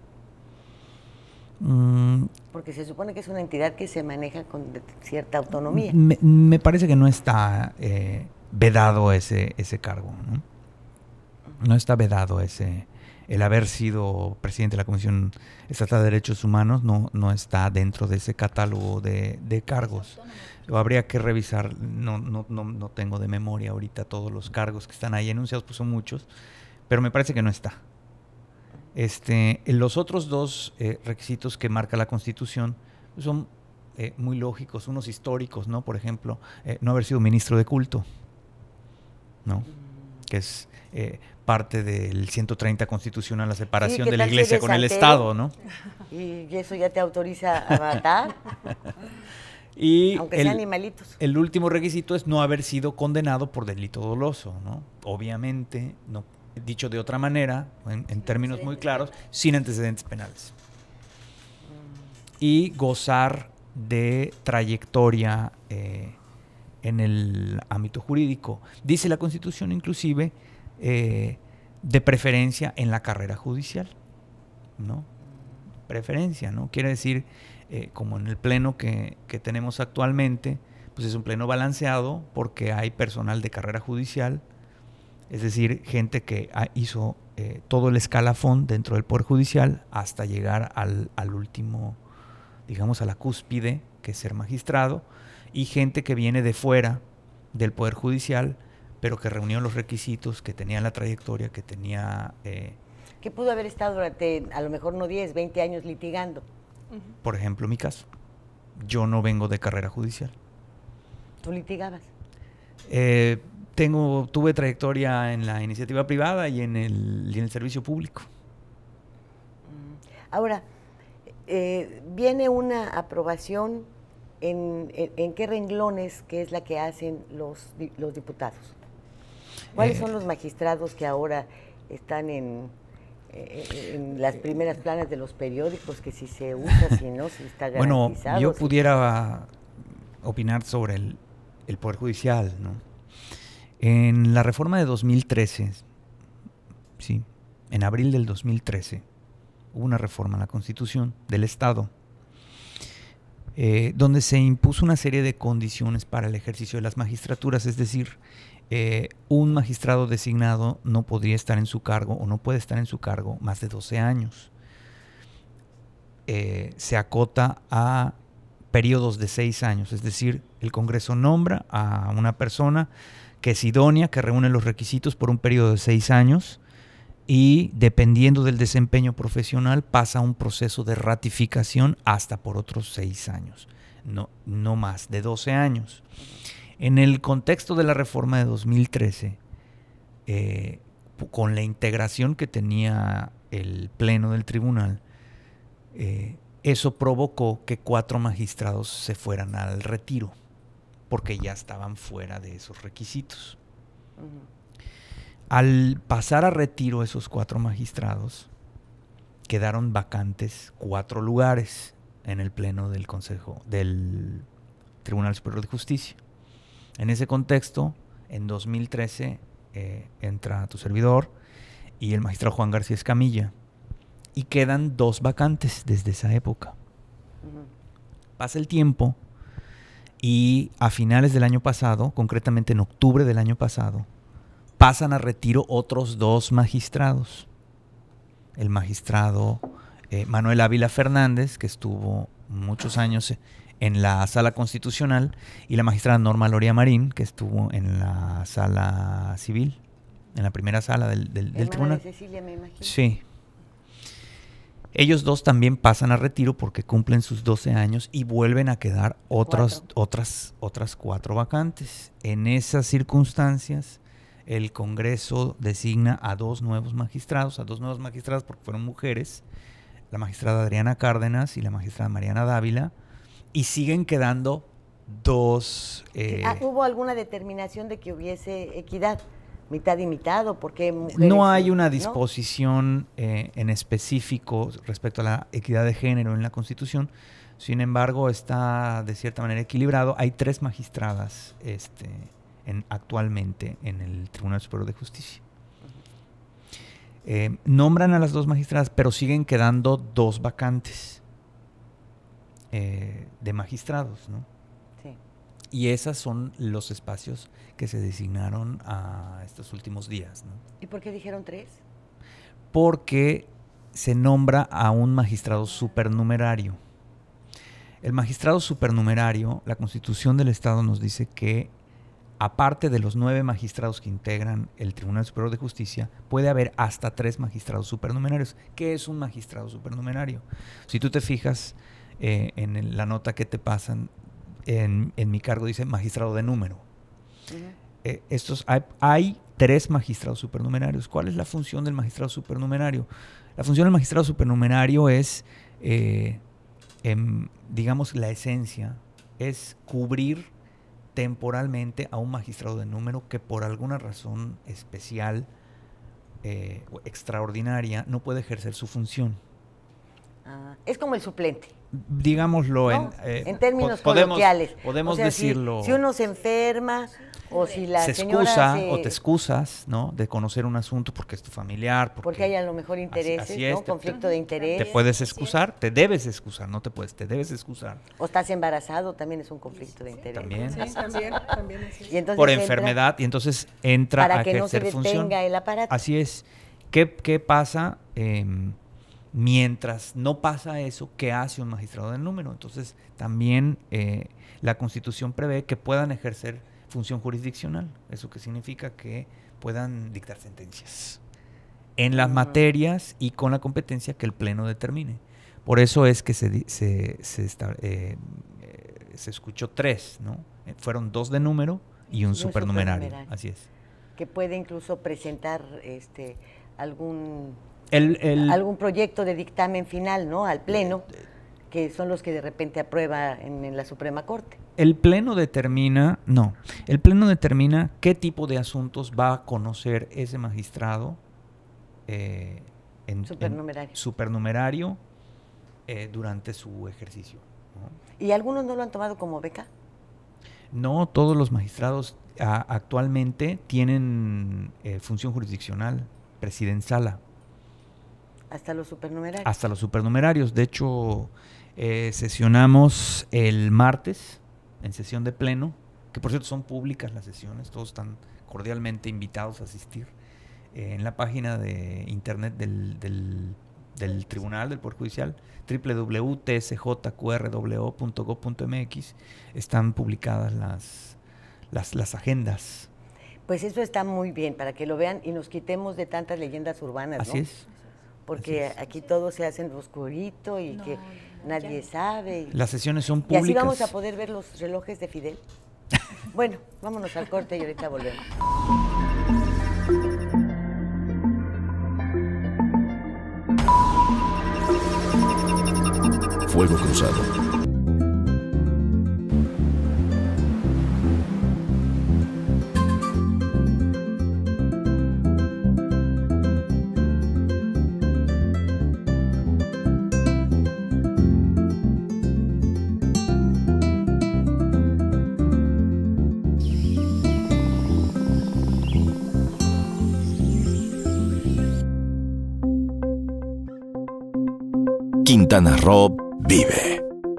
Mm, Porque se supone que es una entidad que se maneja con cierta autonomía. Me, me parece que no está eh, vedado ese, ese cargo, ¿no? No está vedado ese, el haber sido presidente de la Comisión Estatal de Derechos Humanos, no, no está dentro de ese catálogo de, de cargos. Lo habría que revisar, no, no, no, no tengo de memoria ahorita todos los cargos que están ahí enunciados, pues son muchos, pero me parece que no está. Este, los otros dos eh, requisitos que marca la Constitución son eh, muy lógicos, unos históricos, ¿no? Por ejemplo, eh, no haber sido ministro de culto, ¿no? Que es eh, parte del ciento treinta constitucional, la separación sí, de la Iglesia con el Estado, ¿no? Y eso ya te autoriza a matar, y aunque el, sean animalitos. El último requisito es no haber sido condenado por delito doloso, ¿no? Obviamente, no, dicho de otra manera, en, en términos muy claros, sin antecedentes penales. Y gozar de trayectoria eh, en el ámbito jurídico. Dice la Constitución, inclusive, eh, de preferencia en la carrera judicial, ¿no? Preferencia, ¿no? Quiere decir, eh, como en el pleno que, que tenemos actualmente, pues es un pleno balanceado porque hay personal de carrera judicial, es decir, gente que ha, hizo eh, todo el escalafón dentro del Poder Judicial hasta llegar al, al último, digamos, a la cúspide, que es ser magistrado, y gente que viene de fuera del Poder Judicial, pero que reunió los requisitos, que tenía la trayectoria, que tenía... Eh, que pudo haber estado durante, a lo mejor no diez, veinte años litigando. Por ejemplo, mi caso. Yo no vengo de carrera judicial. ¿Tú litigabas? Eh, tengo, tuve trayectoria en la iniciativa privada y en el, y en el servicio público. Ahora, eh, viene una aprobación en, en, en qué renglones, que es la que hacen los, los diputados. ¿Cuáles eh, son los magistrados que ahora están en, en las primeras planas de los periódicos, que si se usa, si no, si está garantizado? Bueno, yo si pudiera opinar sobre el, el Poder Judicial, ¿no? En la reforma de dos mil trece, sí, en abril del dos mil trece, hubo una reforma a la Constitución del Estado, eh, donde se impuso una serie de condiciones para el ejercicio de las magistraturas, es decir, eh, un magistrado designado no podría estar en su cargo o no puede estar en su cargo más de doce años. Eh, se acota a periodos de seis años, es decir, el Congreso nombra a una persona que es idónea, que reúne los requisitos por un periodo de seis años y, dependiendo del desempeño profesional, pasa a un proceso de ratificación hasta por otros seis años, no, no más de doce años. En el contexto de la reforma de dos mil trece, eh, con la integración que tenía el Pleno del Tribunal, eh, eso provocó que cuatro magistrados se fueran al retiro, porque ya estaban fuera de esos requisitos. Uh-huh. Al pasar a retiro esos cuatro magistrados, quedaron vacantes cuatro lugares en el Pleno del Consejo del Tribunal Superior de Justicia. En ese contexto, en dos mil trece, eh, entra tu servidor y el magistrado Juan García Escamilla, y quedan dos vacantes desde esa época. Uh-huh. Pasa el tiempo y a finales del año pasado, concretamente en octubre del año pasado, pasan a retiro otros dos magistrados. El magistrado eh, Manuel Ávila Fernández, que estuvo muchos años en la Sala Constitucional, y la magistrada Norma Loria Marín, que estuvo en la Sala Civil, en la primera sala del, del, del tribunal. De Cecilia, me imagino. Sí. Ellos dos también pasan a retiro porque cumplen sus doce años y vuelven a quedar otras, otras, otras cuatro vacantes. En esas circunstancias, el Congreso designa a dos nuevos magistrados, a dos nuevos magistrados porque fueron mujeres, la magistrada Adriana Cárdenas y la magistrada Mariana Dávila, y siguen quedando dos... Eh, ah, ¿hubo alguna determinación de que hubiese equidad? ¿Mitad y mitad? ¿O por qué mujeres? No hay una disposición ¿no? eh, en específico respecto a la equidad de género en la Constitución. Sin embargo, está de cierta manera equilibrado. Hay tres magistradas este, en, actualmente en el Tribunal Superior de Justicia. Eh, nombran a las dos magistradas, pero siguen quedando dos vacantes eh, de magistrados, ¿no? Sí. Y esos son los espacios que se designaron a estos últimos días, ¿no? ¿Y por qué dijeron tres? Porque se nombra a un magistrado supernumerario. El magistrado supernumerario, la Constitución del Estado nos dice que, aparte de los nueve magistrados que integran el Tribunal Superior de Justicia, puede haber hasta tres magistrados supernumerarios. ¿Qué es un magistrado supernumerario? Si tú te fijas eh, en el, la nota que te pasan, en, en mi cargo dice magistrado de número. Uh-huh. eh, estos hay, hay tres magistrados supernumerarios. ¿Cuál es la función del magistrado supernumerario? La función del magistrado supernumerario es, eh, em, digamos, la esencia, es cubrir temporalmente a un magistrado de número que por alguna razón especial eh, o extraordinaria no puede ejercer su función. Ah, es como el suplente. digámoslo ¿no? en, eh, en términos po podemos, coloquiales. Podemos o sea, decirlo. Si, si uno se enferma o si la se señora excusa se, o te excusas, ¿no? De conocer un asunto porque es tu familiar. Porque, porque hay a lo mejor intereses, así, así es, ¿no? te, Conflicto de interés. Te puedes excusar, te debes excusar, no te puedes, te debes excusar. O estás embarazado, también es un conflicto de interés. También. Sí, también, también así. Y entonces por entra, enfermedad, y entonces entra para a que ejercer no se función. detenga el aparato. Así es. ¿Qué, qué pasa? Eh, mientras no pasa eso, ¿qué hace un magistrado del número? Entonces, también eh, la Constitución prevé que puedan ejercer función jurisdiccional. ¿Eso qué significa? Que puedan dictar sentencias en las uh-huh. materias y con la competencia que el Pleno determine. Por eso es que se, se, se, está, eh, eh, se escuchó tres, ¿no? Eh, fueron dos de número y un, un supernumerario. supernumerario. Así es. Que puede incluso presentar este algún el, el, algún proyecto de dictamen final, ¿no? Al Pleno, que son los que de repente aprueba en, en la Suprema Corte. El Pleno determina, no, el Pleno determina qué tipo de asuntos va a conocer ese magistrado eh, en supernumerario, en supernumerario eh, durante su ejercicio, ¿no? ¿Y algunos no lo han tomado como beca? No, todos los magistrados a, actualmente tienen eh, función jurisdiccional, presidencial. ¿Hasta los supernumerarios? Hasta los supernumerarios. De hecho, eh, sesionamos el martes en sesión de pleno, que por cierto son públicas las sesiones, todos están cordialmente invitados a asistir. Eh, en la página de internet del, del, del Tribunal del Poder Judicial, doble u doble u doble u punto t s j q r w o punto gob punto m x, están publicadas las, las, las agendas. Pues eso está muy bien, para que lo vean y nos quitemos de tantas leyendas urbanas, Así ¿no? es. Porque Así es. aquí todo se hace en lo oscurito y no, que no, nadie ya. sabe. Y, las sesiones son públicas. Y así vamos a poder ver los relojes de Fidel. Bueno, vámonos al corte y ahorita volvemos. Fuego Cruzado. Quintana Roo vive.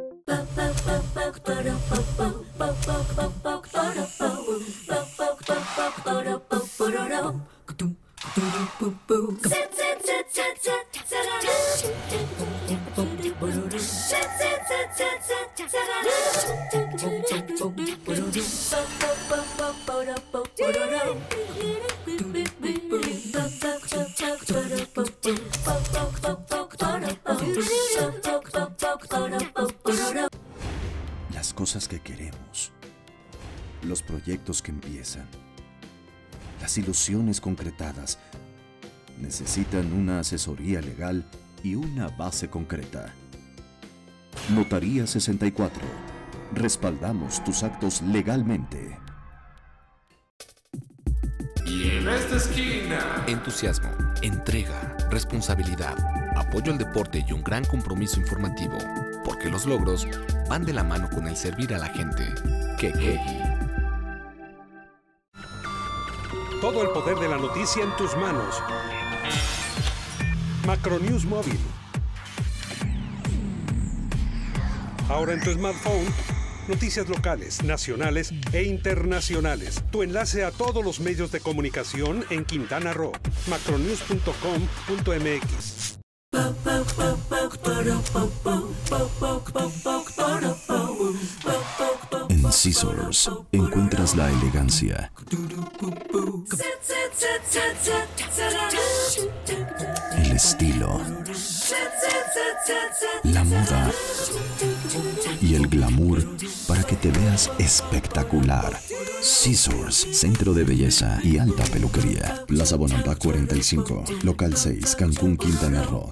Las cosas que queremos, los proyectos que empiezan, las ilusiones concretadas, necesitan una asesoría legal y una base concreta. Notaría sesenta y cuatro. Respaldamos tus actos legalmente. Y en esta esquina, entusiasmo, entrega, responsabilidad, apoyo al deporte y un gran compromiso informativo, porque los logros van de la mano con el servir a la gente. Kekegi. Todo el poder de la noticia en tus manos. Macronews Móvil. Ahora en tu smartphone, noticias locales, nacionales e internacionales. Tu enlace a todos los medios de comunicación en Quintana Roo. macronews punto com punto m x. En Scissors encuentras la elegancia, el estilo, la moda y el glamour para que te veas espectacular. Scissors, centro de belleza y alta peluquería. Plaza Bonampa cuarenta y cinco, local seis, Cancún, Quintana Roo.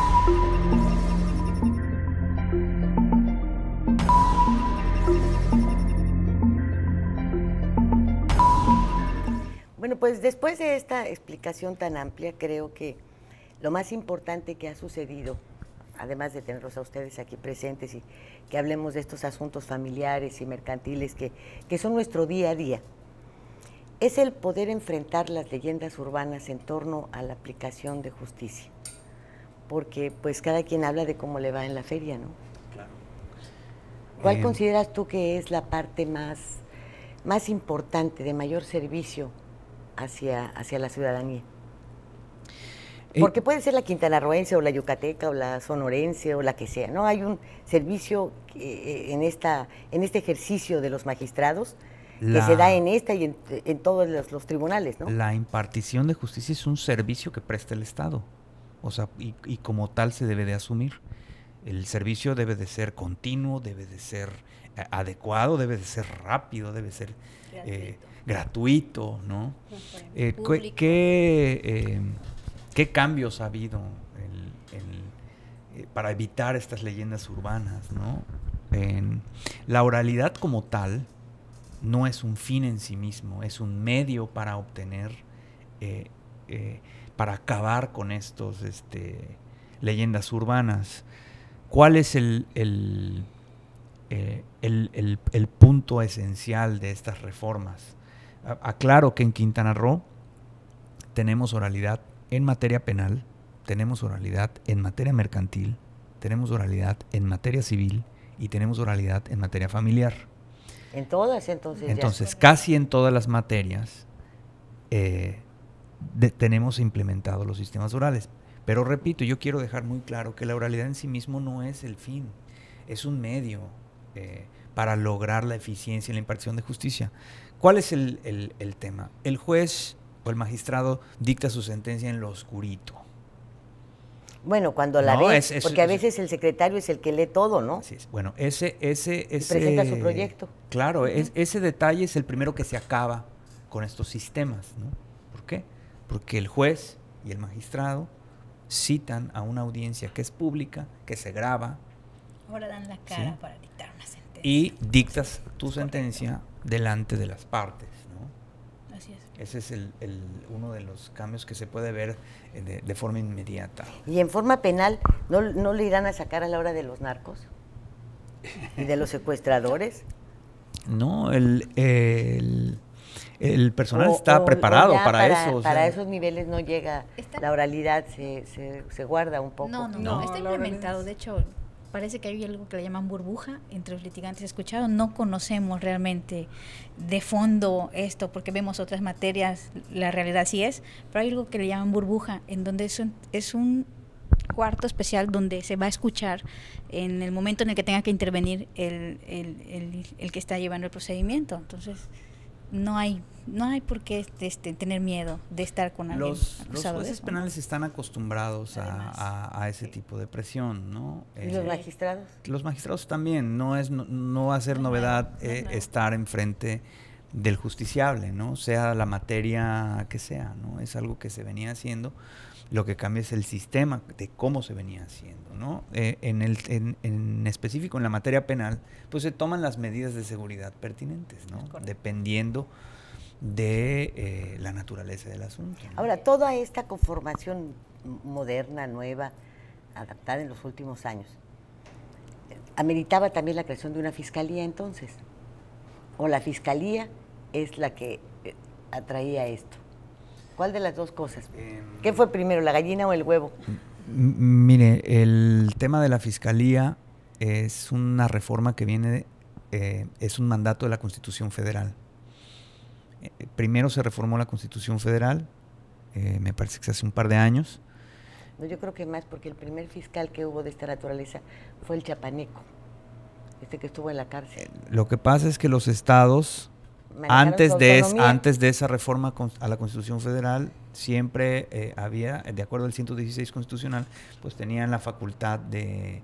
Bueno, pues después de esta explicación tan amplia, creo que lo más importante que ha sucedido además de tenerlos a ustedes aquí presentes y que hablemos de estos asuntos familiares y mercantiles que, que son nuestro día a día, es el poder enfrentar las leyendas urbanas en torno a la aplicación de justicia. Porque pues cada quien habla de cómo le va en la feria, ¿no? Claro. ¿Cuál Eh, consideras tú que es la parte más, más importante, de mayor servicio hacia, hacia la ciudadanía? Porque puede ser la quintanarroense o la yucateca o la sonorense o la que sea, ¿no? Hay un servicio eh, en, esta, en este ejercicio de los magistrados La- que se da en esta y en, en todos los, los tribunales, ¿no? La impartición de justicia es un servicio que presta el Estado, o sea, y, y como tal se debe de asumir. El servicio debe de ser continuo, debe de ser eh, adecuado, debe de ser rápido, debe ser eh, gratuito, ¿no? Eh, ¿qué, Público. qué, eh, qué cambios ha habido en- en- eh, para evitar estas leyendas urbanas, ¿no? En- la oralidad como tal no es un fin en sí mismo, es un medio para obtener, eh, eh, para acabar con estos este, leyendas urbanas. ¿Cuál es el, el, eh, el, el- el punto esencial de estas reformas? A- aclaro que en Quintana Roo tenemos oralidad en materia penal, tenemos oralidad en materia mercantil, tenemos oralidad en materia civil y tenemos oralidad en materia familiar. En todas, entonces. ya. Entonces, casi en todas las materias eh, de- tenemos implementados los sistemas orales. Pero repito, yo quiero dejar muy claro que la oralidad en sí mismo no es el fin, es un medio eh, para lograr la eficiencia y la impartición de justicia. ¿Cuál es el, el- el tema? El juez o el magistrado dicta su sentencia en lo oscurito. Bueno, cuando la No, ve, es- es- porque a es- veces el secretario es el que lee todo, ¿no? Así es. Bueno, ese, ese, ese presenta su proyecto. Claro, es- ese detalle es el primero que se acaba con estos sistemas, ¿no? ¿Por qué? Porque el juez y el magistrado citan a una audiencia que es pública, que se graba, Ahora dan la cara ¿sí? para dictar una sentencia. y dictas tu sentencia delante de las partes, ¿no? Así es. Ese es el, el- uno de los cambios que se puede ver eh, de, de forma inmediata. Y en forma penal, ¿no, no le irán a sacar a la hora de los narcos? ¿Y de los secuestradores? No, el, el, el personal O- está o- preparado o ya para, para eso. o Para sea, esos niveles no llega, la oralidad se, se, se guarda un poco. No, no, no, está implementado. De hecho, parece que hay algo que le llaman burbuja entre los litigantes. He escuchado, no conocemos realmente de fondo esto, porque vemos otras materias, la realidad sí es, pero hay algo que le llaman burbuja, en donde es un, es un cuarto especial donde se va a escuchar en el momento en el que tenga que intervenir el, el, el, el que está llevando el procedimiento. Entonces, no hay no hay por qué este, tener miedo de estar con alguien los, los acusado de jueces eso. penales están acostumbrados a, a- a ese tipo de presión, ¿no? ¿Y los Eh, magistrados? Los magistrados también, no es no, no va a ser novedad eh, estar enfrente del justiciable, ¿no? Sea la materia que sea, ¿no? Es algo que se venía haciendo. Lo que cambia es el sistema de cómo se venía haciendo, ¿no? Eh, en, el, en, en específico, en la materia penal, pues se toman las medidas de seguridad pertinentes, ¿no? Dependiendo de eh, la naturaleza del asunto, ¿no? Ahora, toda esta conformación moderna, nueva, adaptada en los últimos años, ¿ameritaba también la creación de una fiscalía entonces? ¿O la fiscalía es la que eh, atraía esto? ¿Cuál de las dos cosas? ¿Qué fue primero, la gallina o el huevo? M- Mire, el tema de la fiscalía es una reforma que viene, eh, es un mandato de la Constitución Federal. Eh, primero se reformó la Constitución Federal, eh, me parece que hace un par de años. No, yo creo que más porque el primer fiscal que hubo de esta naturaleza fue el chapaneco, este que estuvo en la cárcel. Lo que pasa es que los estados, Manejaron antes su de, es- autonomía. antes de esa reforma con- a la Constitución Federal, siempre eh, había, de acuerdo al ciento dieciséis constitucional, pues tenían la facultad de,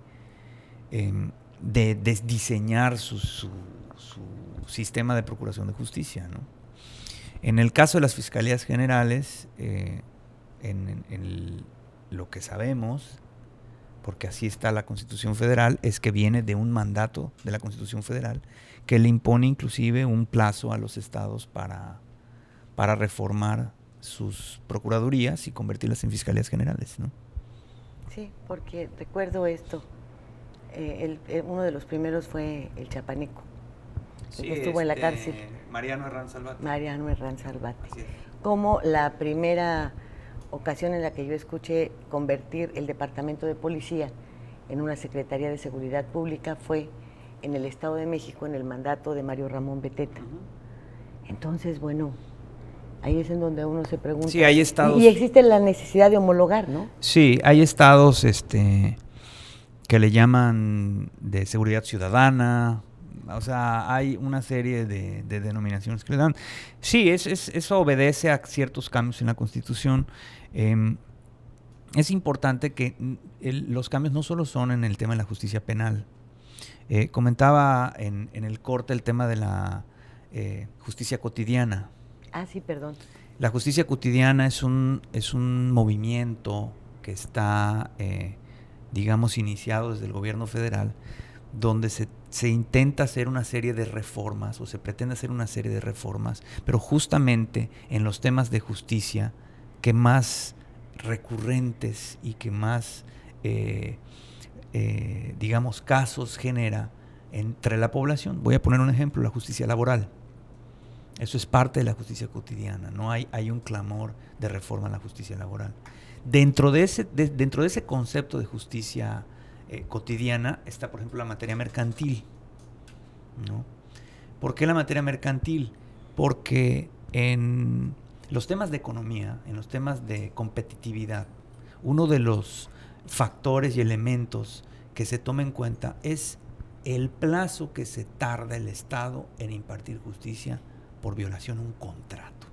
em, de, de diseñar su, su, su sistema de procuración de justicia, ¿no? En el caso de las fiscalías generales, eh, en, en- en el- lo que sabemos, porque así está la Constitución Federal, es que viene de un mandato de la Constitución Federal que le impone inclusive un plazo a los estados para, para reformar sus procuradurías y convertirlas en fiscalías generales, ¿no? Sí, porque recuerdo esto. Eh, el, el, uno de los primeros fue el chapaneco, sí, que estuvo este, en la cárcel. Mariano Herrán Salvate. Mariano Herrán Salvate. Como la primera ocasión en la que yo escuché convertir el Departamento de Policía en una Secretaría de Seguridad Pública fue en el Estado de México, en el mandato de Mario Ramón Beteta. Uh-huh. Entonces, bueno, ahí es en donde uno se pregunta. Sí, hay estados. Y, y existe la necesidad de homologar, ¿no? Sí, hay estados este, que le llaman de seguridad ciudadana. O sea, hay una serie de, de denominaciones que le dan. Sí, es, es, eso obedece a ciertos cambios en la Constitución. Eh, es importante que el, los cambios no solo son en el tema de la justicia penal. Eh, comentaba en, en el corte el tema de la eh, justicia cotidiana. Ah, sí, perdón. La justicia cotidiana es un, es un movimiento que está, eh, digamos, iniciado desde el gobierno federal, donde se, se intenta hacer una serie de reformas, o se pretende hacer una serie de reformas, pero justamente en los temas de justicia que más recurrentes y que más, eh, eh, digamos, casos genera entre la población. Voy a poner un ejemplo, la justicia laboral. Eso es parte de la justicia cotidiana, ¿no? Hay, hay un clamor de reforma a la justicia laboral. Dentro de ese, de, dentro de ese concepto de justicia eh, cotidiana está, por ejemplo, la materia mercantil, ¿no? ¿Por qué la materia mercantil? Porque en los temas de economía, en los temas de competitividad, uno de los factores y elementos que se toma en cuenta es el plazo que se tarda el Estado en impartir justicia por violación a un contrato,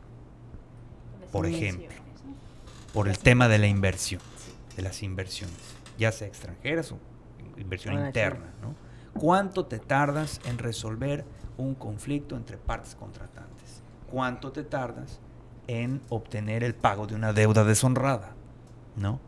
por ejemplo, por el tema de la inversión, de las inversiones, ya sea extranjeras o inversión ah, interna, ¿no? ¿Cuánto te tardas en resolver un conflicto entre partes contratantes? ¿Cuánto te tardas en obtener el pago de una deuda deshonrada, ¿no?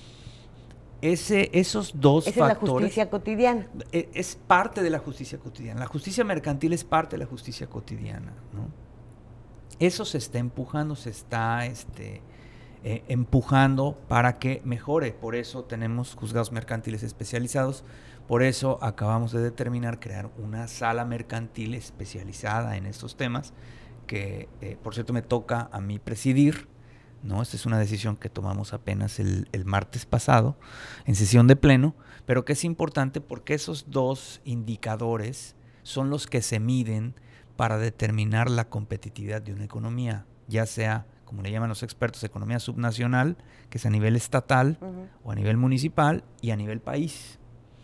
Ese, esos dos Esa factores... es la justicia cotidiana. Es, es parte de la justicia cotidiana. La justicia mercantil es parte de la justicia cotidiana, ¿no? Eso se está empujando, se está este, eh, empujando para que mejore. Por eso tenemos juzgados mercantiles especializados. Por eso acabamos de determinar crear una sala mercantil especializada en estos temas, que eh, por cierto me toca a mí presidir, ¿no? Esta es una decisión que tomamos apenas el, el martes pasado en sesión de pleno, pero que es importante porque esos dos indicadores son los que se miden para determinar la competitividad de una economía, ya sea, como le llaman los expertos, economía subnacional, que es a nivel estatal, uh-huh, o a nivel municipal y a nivel país.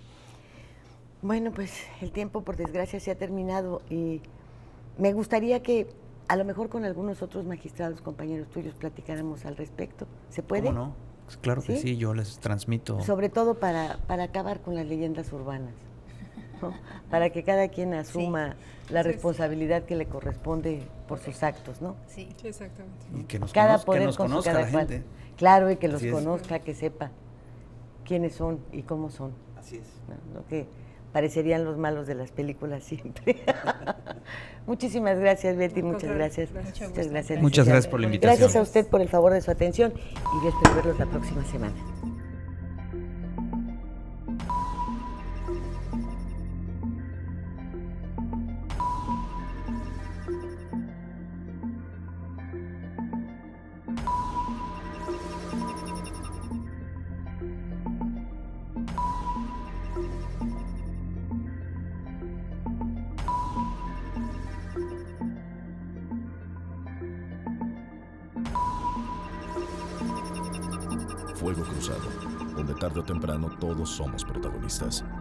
Bueno, pues el tiempo por desgracia se ha terminado y me gustaría que a lo mejor con algunos otros magistrados, compañeros tuyos, platicáramos al respecto. ¿Se puede? ¿Cómo no? Claro que sí, sí, yo les transmito. Sobre todo para, para acabar con las leyendas urbanas, ¿no? Para que cada quien asuma sí. la sí, responsabilidad sí. que le corresponde por sus actos, ¿no? Sí, sí, exactamente. Y que nos, cada conoz, poder que nos con conozca cada la cual. gente. Claro, y que los Así conozca, es. que sepa quiénes son y cómo son. Así es. ¿No? Lo que parecerían los malos de las películas siempre. Muchísimas gracias, Betty, muchas gracias. gracias. Muchas gracias. Muchas gracias por la invitación. Gracias a usted por el favor de su atención y yo espero verlos la próxima semana. Fuego Cruzado, donde tarde o temprano todos somos protagonistas.